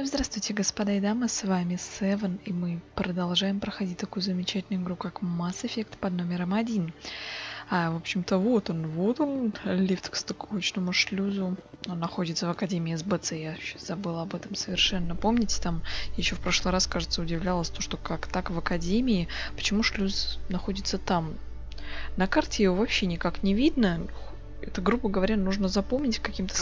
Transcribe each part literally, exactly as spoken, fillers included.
Здравствуйте, господа и дамы, с вами Севен, и мы продолжаем проходить такую замечательную игру, как Mass Effect под номером один. А, в общем-то, вот он, вот он, лифт к стыковочному шлюзу. Он находится в Академии СБЦ, я сейчас забыла об этом совершенно. Помните, там еще в прошлый раз, кажется, удивлялась то, что как так в Академии, почему шлюз находится там. На карте его вообще никак не видно. Это, грубо говоря, нужно запомнить каким-то...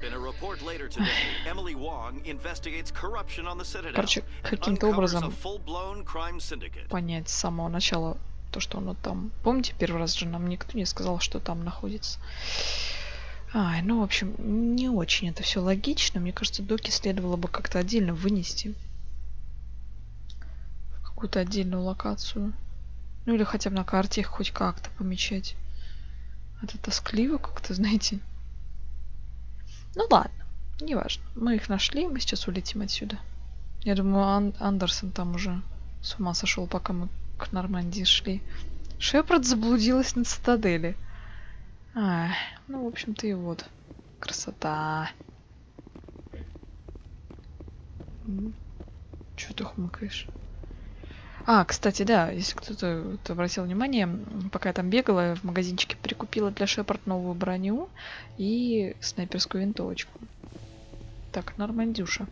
Короче, каким-то образом понять с самого начала то, что оно там. Помните, первый раз же нам никто не сказал, что там находится. Ай, ну, в общем, не очень это все логично. Мне кажется, доки следовало бы как-то отдельно вынести. В какую-то отдельную локацию. Ну, или хотя бы на карте их хоть как-то помечать. Это тоскливо как-то, знаете. Ну ладно, неважно. Мы их нашли, мы сейчас улетим отсюда. Я думаю, Ан Андерсон там уже с ума сошел, пока мы к Нормандии шли. Шепард заблудилась на цитадели. А, ну, в общем-то, и вот. Красота. Чего ты хмыкаешь? А, кстати, да, если кто-то обратил внимание, пока я там бегала, в магазинчике прикупила для Шепард новую броню и снайперскую винтовочку. Так, Нормандюша.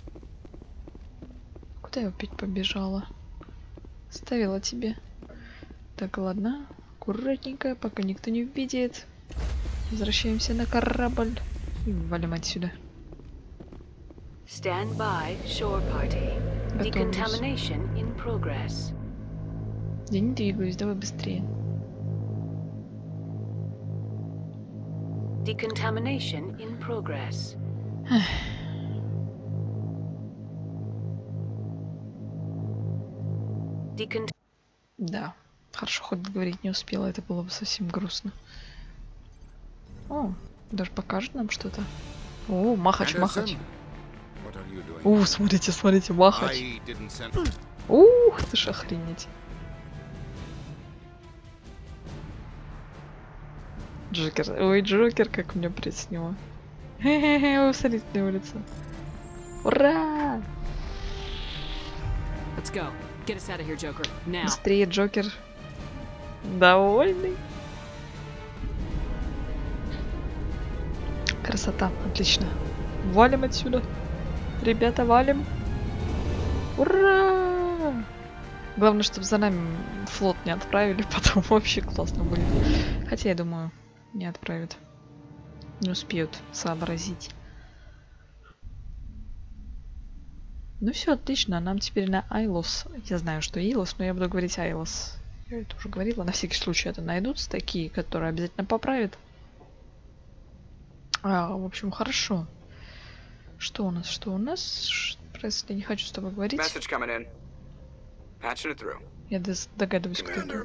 Куда я опять побежала? Ставила тебе. Так, ладно. Аккуратненько, пока никто не увидит. Возвращаемся на корабль и валим отсюда. Stand by, shore party. Decontamination in progress. Я не двигаюсь, давай быстрее. Decontamination in progress. Decont... Да, хорошо, хоть говорить не успела, это было бы совсем грустно. О, даже покажет нам что-то. О, махач, махач. О, смотрите, смотрите, махач. Ух, ты ж охренеть. Джокер. Ой, Джокер, как меня приснило. Хе-хе-хе, усадить на улицу. Ура! Let's go. Get us out of here, Joker. Now. Быстрее, Джокер. Довольный. Красота, отлично. Валим отсюда. Ребята, валим. Ура! Главное, чтобы за нами флот не отправили, потом вообще классно будет. Хотя, я думаю, не отправят. Не успеют сообразить. Ну все, отлично. Нам теперь на Айлос. Я знаю, что Илос, но я буду говорить Айлос. Я это уже говорила. На всякий случай это найдутся такие, которые обязательно поправят. А, в общем, хорошо. Что у нас? Что у нас? Просто я не хочу с тобой говорить. Я догадываюсь, кто это.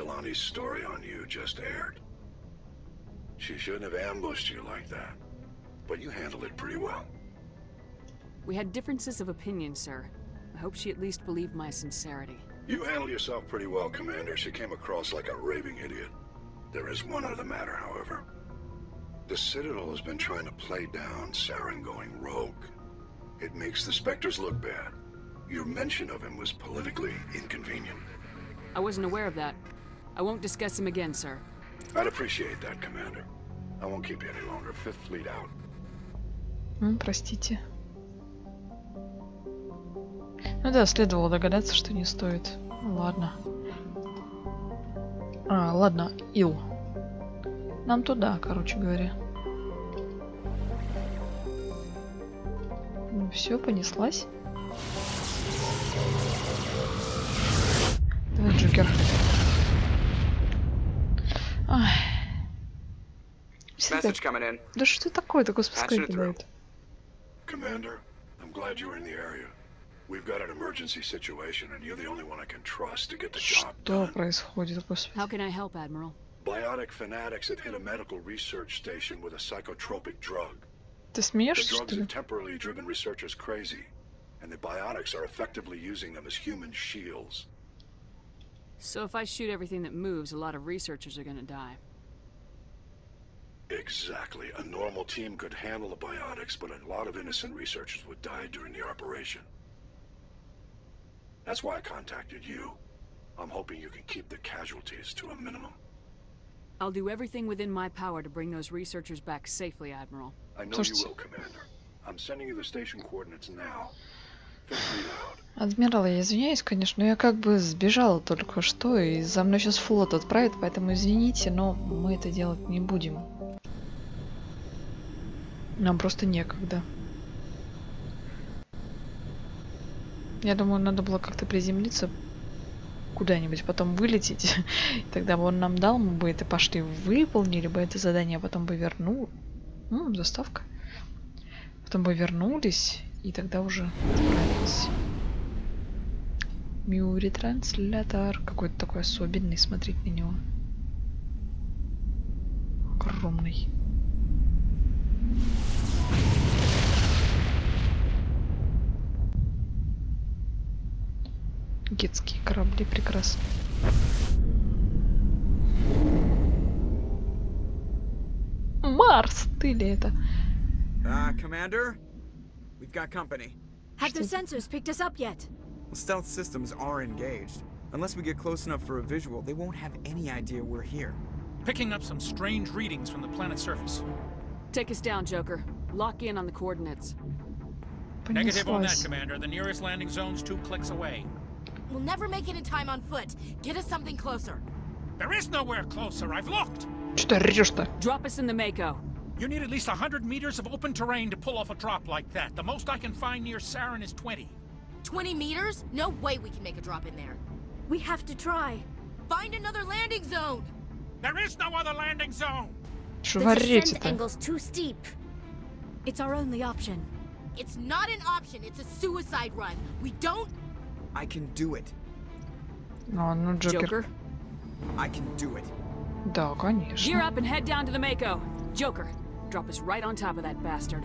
She shouldn't have ambushed you like that, but you handled it pretty well. We had differences of opinion, sir. I hope she at least believed my sincerity. You handled yourself pretty well, Commander. She came across like a raving idiot. There is one other matter, however. The Citadel has been trying to play down Saren going rogue. It makes the Spectres look bad. Your mention of him was politically inconvenient. I wasn't aware of that. I won't discuss him again, sir. I'd appreciate that, Commander. I won't keep you any longer. Fifth Fleet out. М, простите. Ну да, следовало догадаться, что не стоит. Ну, ладно. А, ладно, Ил. Нам туда, короче говоря. Ну все, понеслась. Давай, Джокер. Ай. Да что такое-то, господи, скайпидает? Commander, I'm glad you were in the area. We've got an emergency situation, and you're the only one I can trust to get the job Что done. происходит, господи? How can I help, Admiral? Biotic fanatics have hit a medical research station with a psychotropic drug. Ты The смеешься, drugs что ли? have temporarily driven researchers crazy, and the biotics are effectively using them as human shields. So if I shoot everything that moves, a lot of researchers are gonna die. Exactly. A normal team could handle the biotics, but a lot of innocent researchers would die during the operation. That's why I contacted you. I'm hoping you can keep the casualties to a minimum. I'll do everything within my power to bring those researchers back safely, Admiral. I know you will, Commander. I'm sending you the station coordinates now. Fix me out. Адмирал, я извиняюсь, конечно, но я как бы сбежала только что, и за мной сейчас флот отправят, поэтому извините, но мы это делать не будем. Нам просто некогда. Я думаю, надо было как-то приземлиться куда-нибудь, потом вылететь. И тогда бы он нам дал, мы бы это пошли, выполнили бы это задание, а потом бы вернул. М, заставка. Потом бы вернулись, и тогда уже отправились. Мюри-транслятор. Какой-то такой особенный, смотреть на него. Огромный. Детские корабли прекрасны. Марс, ты ли это? Uh, Commander? We've got company. Have the sensors picked us up yet? Stealth systems are engaged. Unless we get close enough for a visual, they won't have any idea we're here. Picking up some strange readings from the planet's surface. Take us down, Joker. Lock in on the coordinates. Negative on that, Понеслась. Commander. The nearest landing zone's two clicks away. We'll never make it in time on foot. Get us something closer. There is nowhere closer. I've looked. Что ты орёшь-то? Drop us in the Mako. You need at least one hundred meters of open terrain to pull off a drop like that. The most I can find near Saren is twenty. twenty meters? No way we can make a drop in there. We have to try. Find another landing zone. There is no other landing zone. Что The descent варите-то? angle's too steep. It's our only option. It's not an option. It's a suicide run. We don't... I can do it. А, ну, Джокер. Joker, I can do it. Да, gear конечно. up and head down to the Mako. Joker, drop us right on top of that bastard.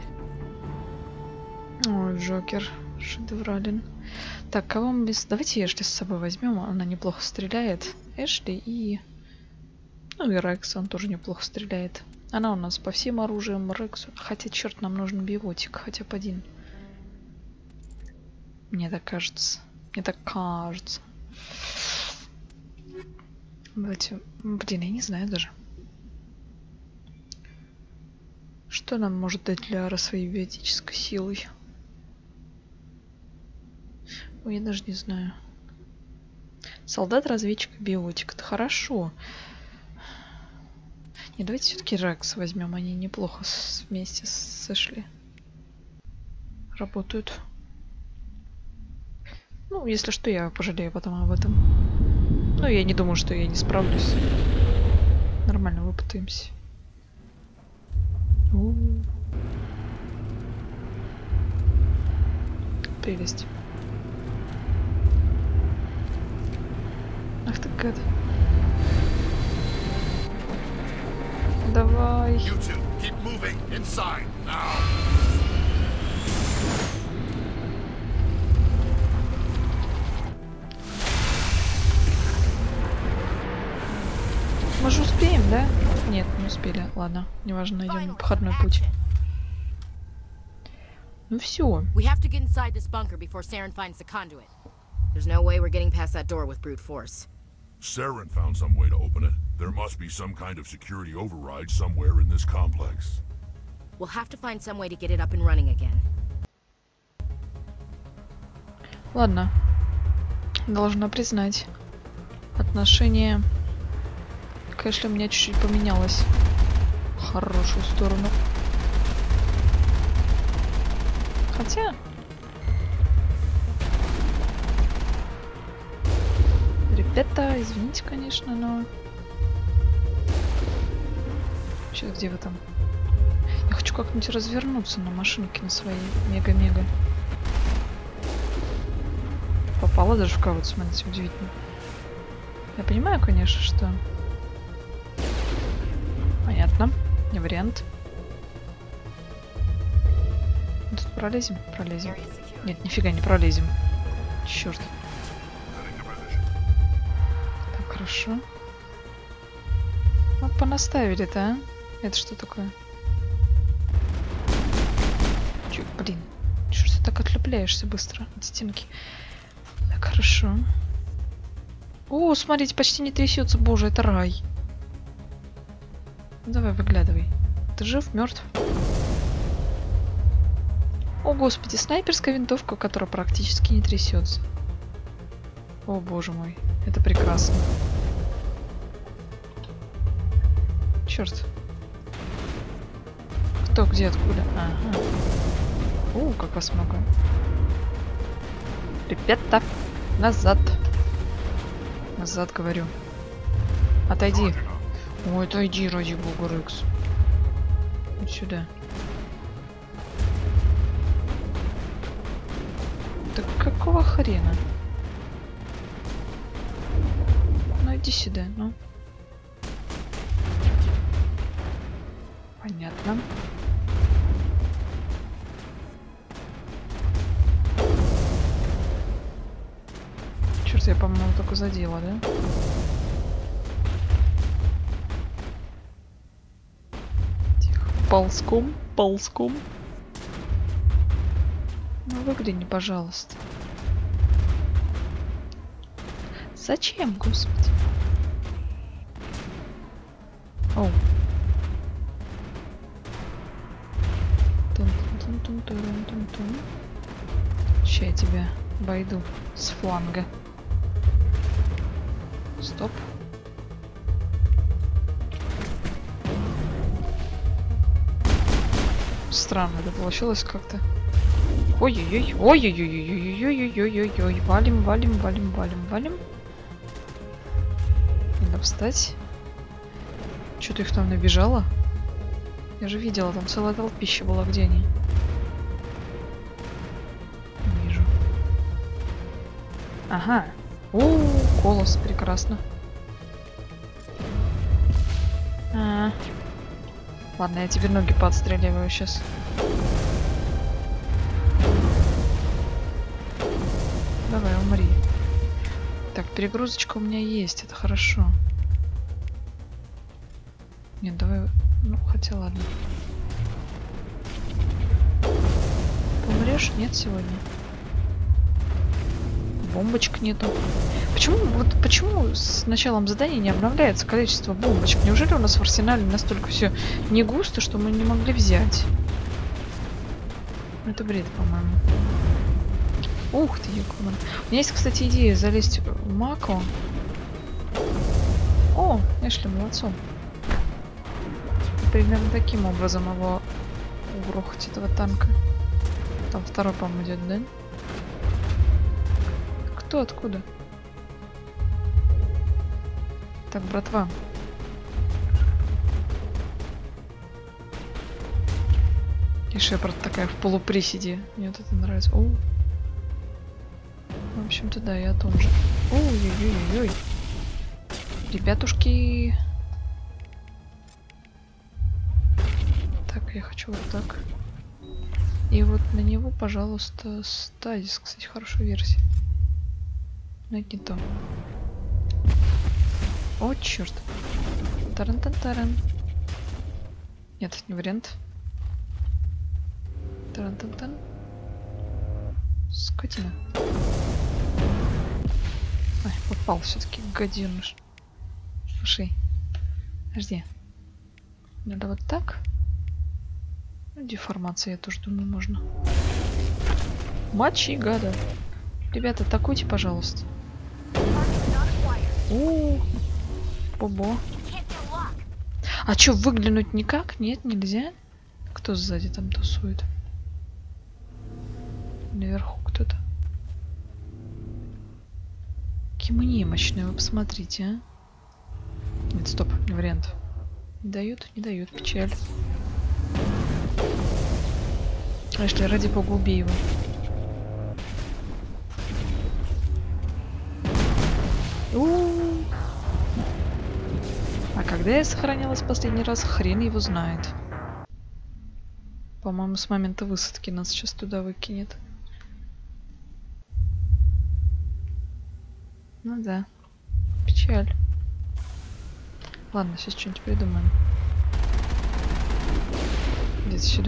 Ой, Джокер. Шедеврален. Так, кого мы без... Давайте Эшли с собой возьмем. Она неплохо стреляет. Эшли и... Ну и Рекс, он тоже неплохо стреляет. Она у нас по всем оружиям. Рексу. Хотя, черт, нам нужен биотик. Хотя бы один. Мне так кажется. Мне так кажется. Давайте... Блин, я не знаю даже. Что нам может дать Ляра своей биотической силой? Ой, я даже не знаю. Солдат-разведчик, биотик. Это хорошо. Не, давайте все-таки Рекс возьмем. Они неплохо с... вместе с Эшли работают. Ну, если что, я пожалею потом об этом. Но я не думаю, что я не справлюсь. Нормально выпутаемся. У-у-у. Прелесть. Ах ты гад. Давай. You two, keep moving inside now. Мы же успеем, да? Нет, не успели. Ладно, неважно, найдем Final обходной путь. action. Ну все. We have to get inside this bunker before Saren finds the conduit. There's no way we're getting past that door with brute force. Saren found some way to open it. There must be some kind of security override somewhere in this complex. We'll have to find some way to get it up and running again. Ладно. Должна признать. Отношение к Эшли у меня чуть-чуть поменялось. В хорошую сторону. Хотя... Ребята, извините, конечно, но... Сейчас, где вы там? Я хочу как-нибудь развернуться на машинке на своей. Мега-мега. Попала даже в кого-то, смотрите, удивительно. Я понимаю, конечно, что... Понятно. Не вариант. Тут пролезем? Пролезем. Нет, нифига не пролезем. Черт. Так, хорошо. Вот понаставили-то, а? Это что такое? Чё, блин. Чё ж ты так отлепляешься быстро от стенки? Так, хорошо. О, смотрите, почти не трясется. Боже, это рай. Ну, давай, выглядывай. Ты жив, мертв? О, господи, снайперская винтовка, которая практически не трясется. О, боже мой, это прекрасно. Черт. Кто, где, откуда? Ага. О, как вас много. Ребята, назад. Назад, говорю. Отойди. Ой, отойди, ради бога, Рекс. Вот сюда. Так какого хрена? Ну иди сюда, ну. Понятно. Черт, я, по-моему, только задела, да? Тихо. Ползком, ползком. Ну, выгляни, пожалуйста. Зачем, господи? Оу. Тун-тун-тун-тун-тун-тун. Ща я тебя обойду с фланга. Стоп. Странно это получилось как-то. Ой-ой-ой, ой-ой-ой-ой-ой-ой-ой-ой-ой. Валим, валим, валим, валим, валим. Надо встать. Что-то их там набежало. Я же видела, там целая толпища была. Где они? Не вижу. Ага. У-у-у, колос, прекрасно. А-а-а. Ладно, я тебе ноги подстреливаю сейчас. Давай, умри. Так, перегрузочка у меня есть, это хорошо. Нет, давай... Ну, хотя ладно. Помрешь? Нет сегодня. Бомбочек нету. Почему, вот почему с началом задания не обновляется количество бомбочек? Неужели у нас в арсенале настолько все не густо, что мы не могли взять? Это бред, по-моему. Ух ты, Якуна. У меня есть, кстати, идея залезть в Мако. О, Эшли, молодцом. Примерно таким образом его угрохать, этого танка. Там второй, по-моему, идет, да? Кто, откуда? Так, братва. И Шепард такая в полуприседе. Мне вот это нравится. О. В общем-то, да, я о том же. Ой-ой-ой-ой. Ребятушки. Так, я хочу вот так. И вот на него, пожалуйста, стазис. Кстати, хорошая версия. Но это не то. О, черт. Таран-тан-таран. Нет, это не вариант. Таран-тан-тан. Скотина. Ай, попал все-таки, гаденыш. Слушай. Подожди. Надо вот так. Ну, деформация, я тоже думаю, можно. Мочи, гада. Ребята, атакуйте, пожалуйста. У-у-у. Бобо. А чё, выглянуть никак? Нет, нельзя? Кто сзади там тусует? Наверху кто-то. Какие мы немощные, вы посмотрите, а? Нет, стоп, не вариант. Не дают, не дают, печаль. Эшли, ради бога, убей его. У-у-у. А когда я сохранялась последний раз, хрен его знает. По-моему, с момента высадки нас сейчас туда выкинет. Ну да. Печаль. Ладно, сейчас что-нибудь придумаем. Где-то сюда.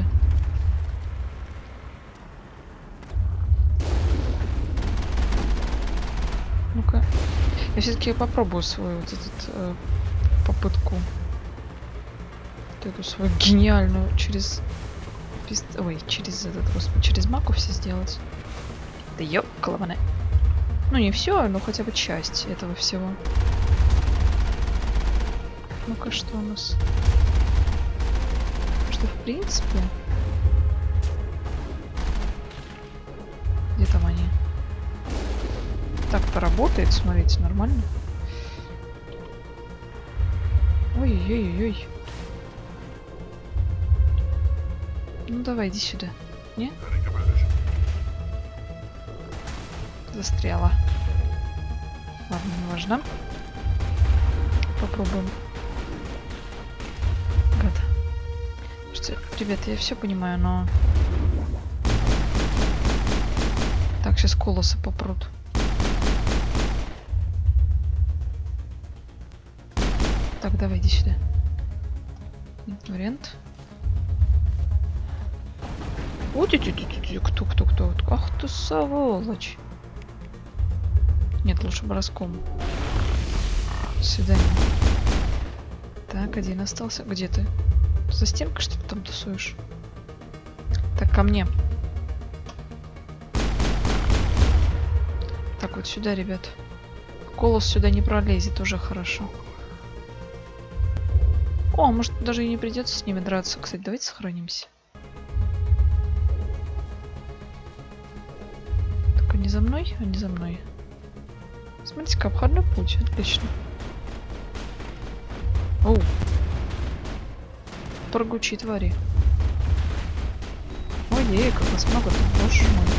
Ну-ка. Я все-таки попробую свою вот этот э, попытку. Вот эту свою гениальную через... Пист... Ой, через этот, господи, через маку все сделать. Да ёкалована. Ну не все, но хотя бы часть этого всего. Ну-ка, что у нас? Что, в принципе... Где там они? Так-то работает, смотрите, нормально. Ой-ой-ой-ой. Ну давай, иди сюда. Не? Застряла. Ладно, не важно. Попробуем. Гад. Слушайте, ребята, я все понимаю, но... Так, сейчас колосы попрут. Так, давай, иди сюда. Нет, вариант. Вот эти, кто, кто, кто. Ах ты сволочь. Нет, лучше броском. До свидания. Так, один остался. Где ты? За стенкой что ты там тусуешь? Так, ко мне. Так, вот сюда, ребят. Колос сюда не пролезет, уже хорошо. О, может даже и не придется с ними драться. Кстати, давайте сохранимся. Так, они за мной? Они за мной. Смотрите-ка, обходной путь. Отлично. Оу. Прыгучие твари. Ой-ей, как нас много там. Боже мой.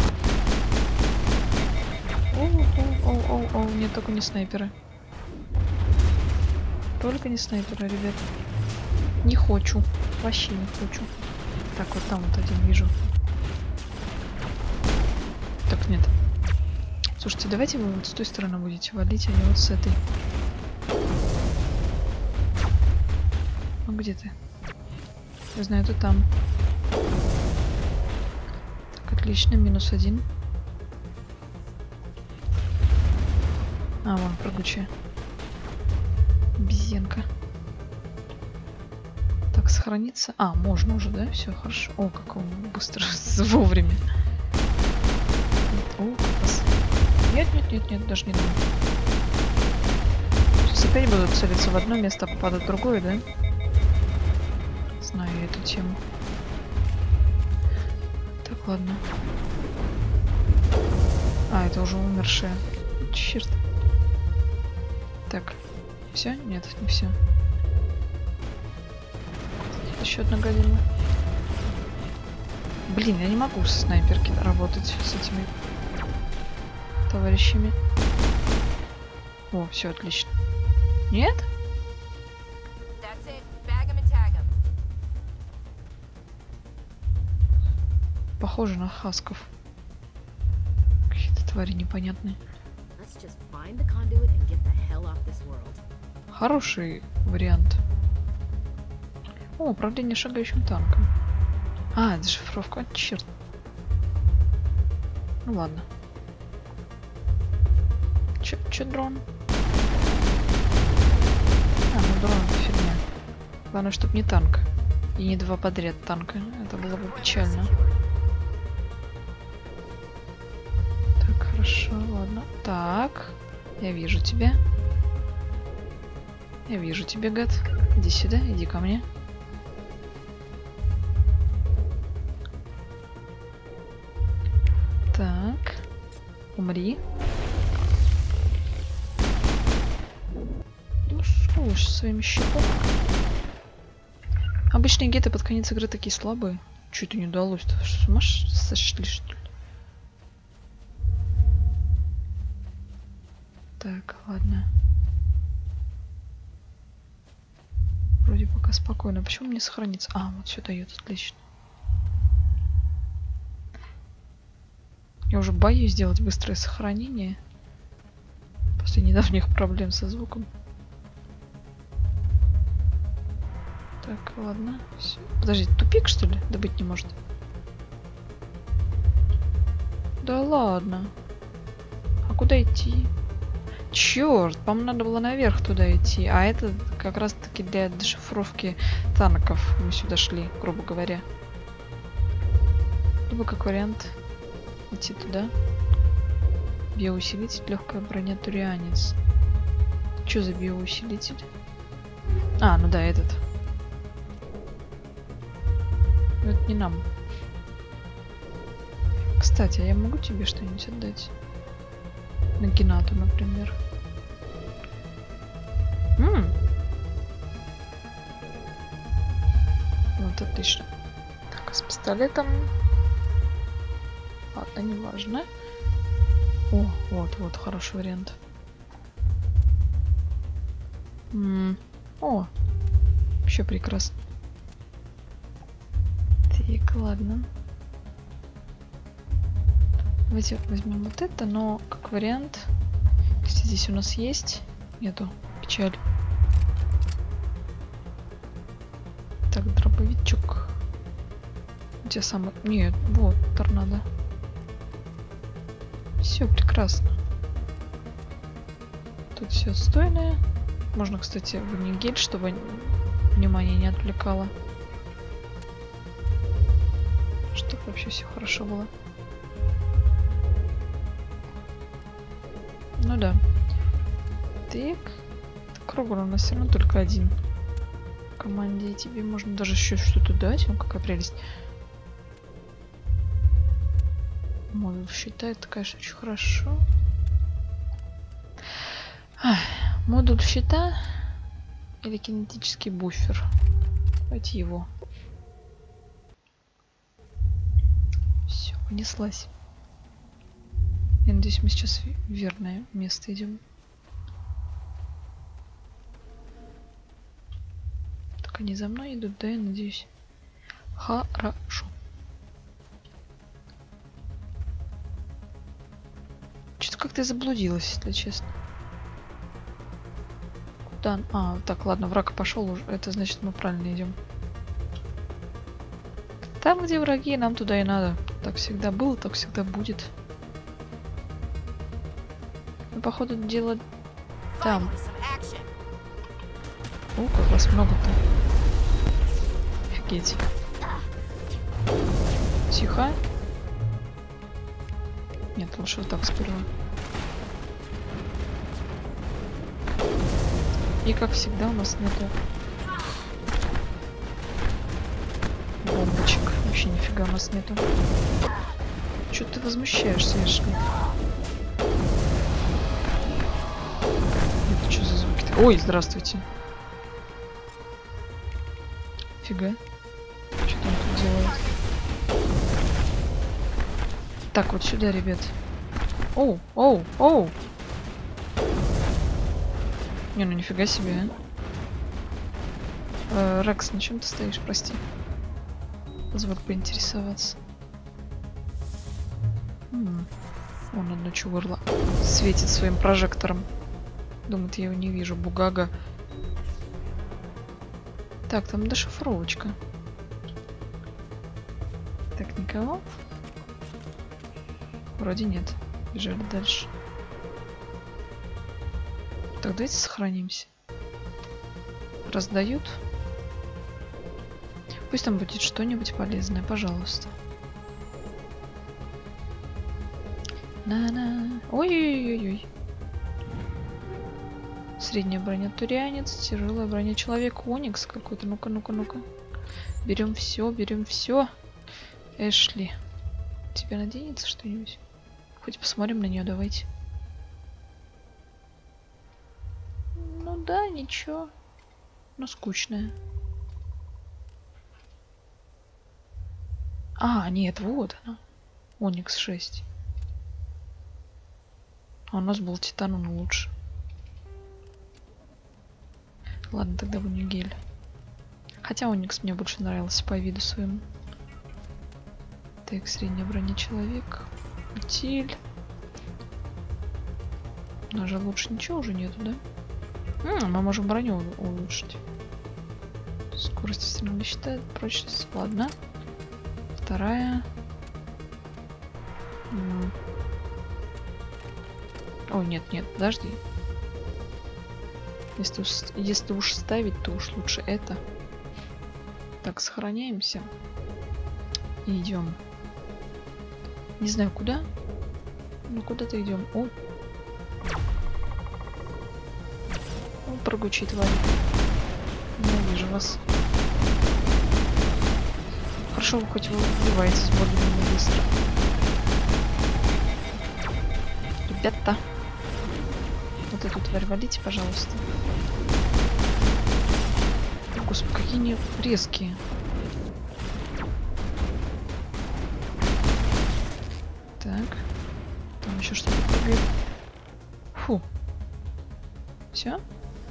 Оу-оу-оу-оу-оу. Нет, только не снайперы. Только не снайперы, ребят. Не хочу. Вообще не хочу. Так, вот там вот один вижу. Так, нет. Слушайте, давайте вы вот с той стороны будете валить, а не вот с этой. Ну где ты? Я знаю, ты там. Так, отлично, минус один. А, вон, прыгучая. Обезьянка. Так, сохраниться. А, можно уже, да? Все хорошо. О, как он быстро, вовремя. О, класс. Нет, нет, нет, нет, даже не думаю. Сейчас опять будут целиться в одно место, а попадать в другое, да? Знаю я эту тему. Так, ладно. А, это уже умершая. Черт. Так. Все? Нет, не все. Еще одна година. Блин, я не могу с снайперки работать с этими товарищами. О, все отлично. Нет? Похоже на хасков. Какие-то твари непонятные. Хороший вариант. О, управление шагающим танком. А, дешифровка. Черт. Ну ладно. Че, че дрон? А, ну дрон это фигня. Главное, чтобы не танк. И не два подряд танка. Это было бы печально. Так, хорошо, ладно. Так. Я вижу тебя. Я вижу тебя, гад. Иди сюда, иди ко мне. Так. Умри. Ну, слушай, своими щитом. Обычные геты под конец игры такие слабые. Чё это не удалось-то? С ума сошли, что ли? Так, ладно. Вроде пока спокойно. Почему мне сохранится? А, вот все дает, отлично. Я уже боюсь сделать быстрое сохранение. После недавних проблем со звуком. Так, ладно. Всё. Подожди, тупик что ли? Да быть не может. Да ладно. А куда идти? Черт, по-моему, надо было наверх туда идти. А это как раз таки для дешифровки танков мы сюда шли, грубо говоря. Либо как вариант идти туда. Биоусилитель, легкая броня, турианец. Что за биоусилитель? А, ну да, этот. Но это не нам. Кстати, а я могу тебе что-нибудь отдать? Нагинату, например. М-м. Вот, отлично. Так, а с пистолетом... Ладно, не важно. О, вот, вот, хороший вариант. М-м. О, вообще прекрасно. Так, ладно. Давайте возьмем вот это, но как вариант. Если здесь у нас есть, нету, печаль. Так, дробовичок. У тебя самый... Нет, вот, торнадо. Все прекрасно. Тут все отстойное. Можно, кстати, в нигель, чтобы внимание не отвлекало. Чтобы вообще все хорошо было. Ну да. Так. Кругу у нас все равно только один. В команде тебе можно даже еще что-то дать. Ну, какая прелесть. Модуль щита, это, конечно, очень хорошо. Ах, модуль щита или кинетический буфер. Давайте его. Все, понеслась. Я надеюсь, мы сейчас в верное место идем. Так они за мной идут, да, я надеюсь. Хорошо. Что-то как-то я заблудилась, если честно. Куда? А, так, ладно, враг пошел уже. Это значит, мы правильно идем. Там, где враги, нам туда и надо. Так всегда было, так всегда будет. Ну, походу, дело там. О, как вас много-то. Офигеть. Тихо. Нет, лучше вот так сперва. И как всегда у нас нету бомбочек. Вообще нифига у нас нету. Чё ты возмущаешься, Эшли? Это что за звуки? Ой, здравствуйте. Фига. Что там тут делают? Так, вот сюда, ребят. Оу, оу, оу. Не, ну нифига себе, а. Э, Рекс, на чем ты стоишь, прости? Позволь поинтересоваться. М-м. Вон одно чувырло светит своим прожектором. Думает, я его не вижу. Бугага. Так, там дешифровочка. Так, никого? Вроде нет. Бежали дальше. Так, давайте сохранимся. Раздают. Пусть там будет что-нибудь полезное, пожалуйста. На-на. Ой-ой-ой-ой. Средняя броня турианец, тяжелая броня человек, оникс какой-то. Ну-ка, ну-ка, ну-ка. Берем все, берем все. Эшли. Тебе наденется что-нибудь? Хоть посмотрим на нее, давайте. Ну да, ничего. Но скучная. А, нет, вот она. Оникс шесть. А у нас был титан, он лучше. Ладно, тогда в нигель. Хотя Оникс мне больше нравился по виду своему. Так, средняя броня человек. Утиль. У нас же лучше ничего уже нету, да? М-м, мы можем броню улучшить. Скорость все равно не считает. Прочность. Ладно. Вторая. М. О, нет, нет, подожди. Если уж, если уж ставить, то уж лучше это. Так, сохраняемся. И идем. Не знаю куда. Ну куда-то идем. О. О, прыгучие твари. Ненавижу вас. Хорошо, вы хоть вы убиваетесь более-менее быстро. Ребята. Вот эту тварь валите, пожалуйста. Господи, какие они резкие. Так. Там еще что-то прыгает. Фу. Все?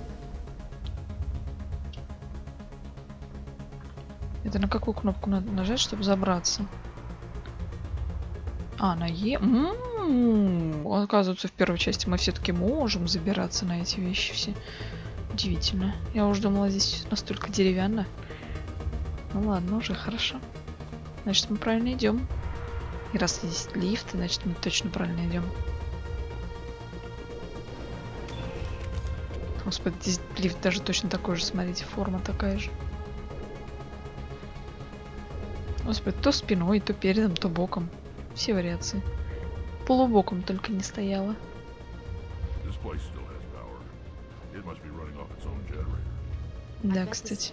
Это на какую кнопку надо нажать, чтобы забраться? А, на Е. М-м-м. Оказывается, в первой части мы все-таки можем забираться на эти вещи все. Удивительно. Я уже думала, здесь настолько деревянно. Ну ладно, уже хорошо. Значит, мы правильно идем. И раз есть лифт, значит, мы точно правильно идем. Господи, здесь лифт даже точно такой же, смотрите, форма такая же. Господи, то спиной, то передом, то боком. Все вариации. Полубоком только не стояла. Да, кстати.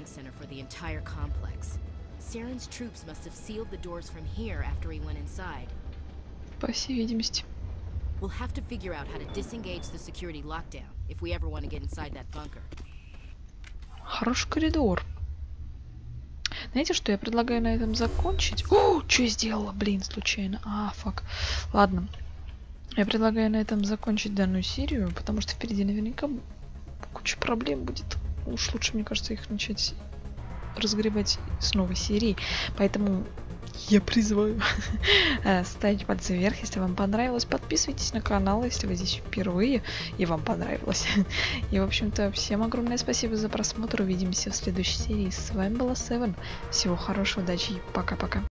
Saren's troops must have sealed the doors from here after he went inside. По всей видимости. We'll have to figure out how to disengage the security lockdown if we ever want to get inside that bunker. Хороший коридор. Знаете, что я предлагаю на этом закончить? О, что я сделала, блин, случайно. А, фак. Ладно. Я предлагаю на этом закончить данную серию, потому что впереди наверняка куча проблем будет. Уж лучше, мне кажется, их начать разгребать с новой серии. Поэтому я призываю ставить пальцы вверх, если вам понравилось. Подписывайтесь на канал, если вы здесь впервые и вам понравилось. И, в общем-то, всем огромное спасибо за просмотр. Увидимся в следующей серии. С вами была Севен. Всего хорошего, удачи и пока-пока.